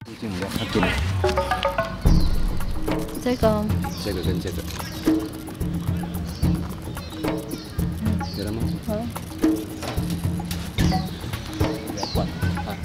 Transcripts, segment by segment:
最近比较较紧。 这个跟这个，知道吗？ 好。 不要管啊。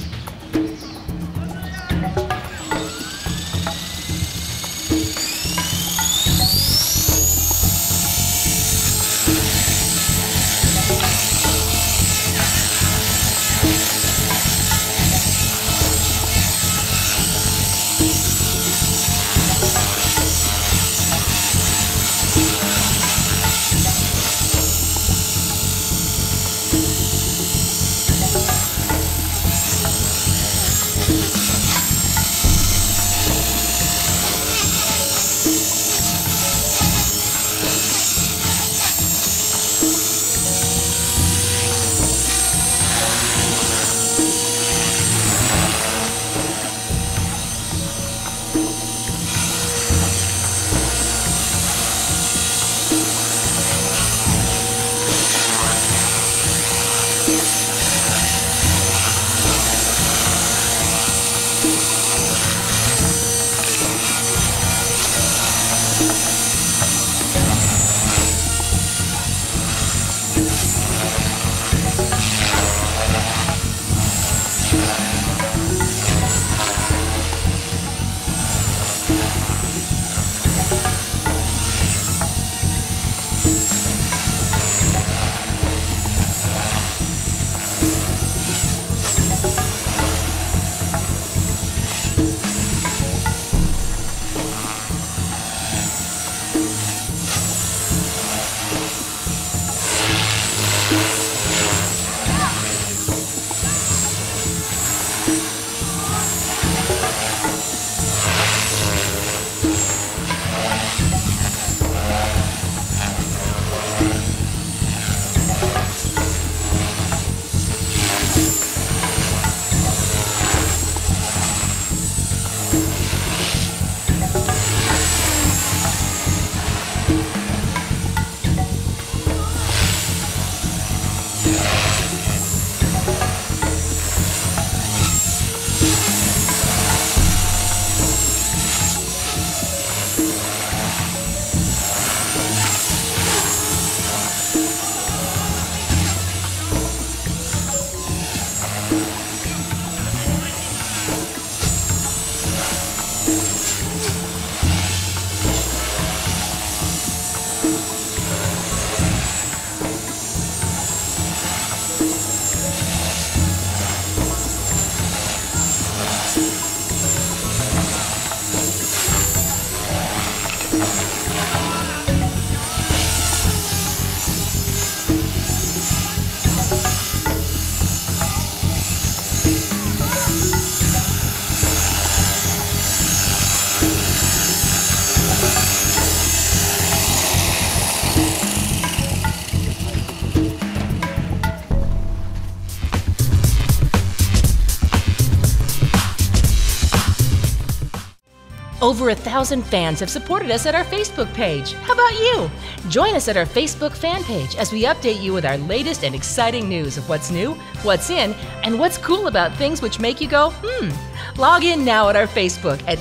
Over 1,000 fans have supported us at our Facebook page. How about you? Join us at our Facebook fan page as we update you with our latest and exciting news of what's new, what's in, and what's cool about things which make you go, Log in now at our Facebook at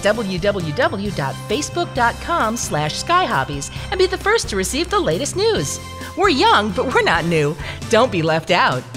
www.facebook.com/skyhobbies and be the first to receive the latest news. We're young, but we're not new. Don't be left out.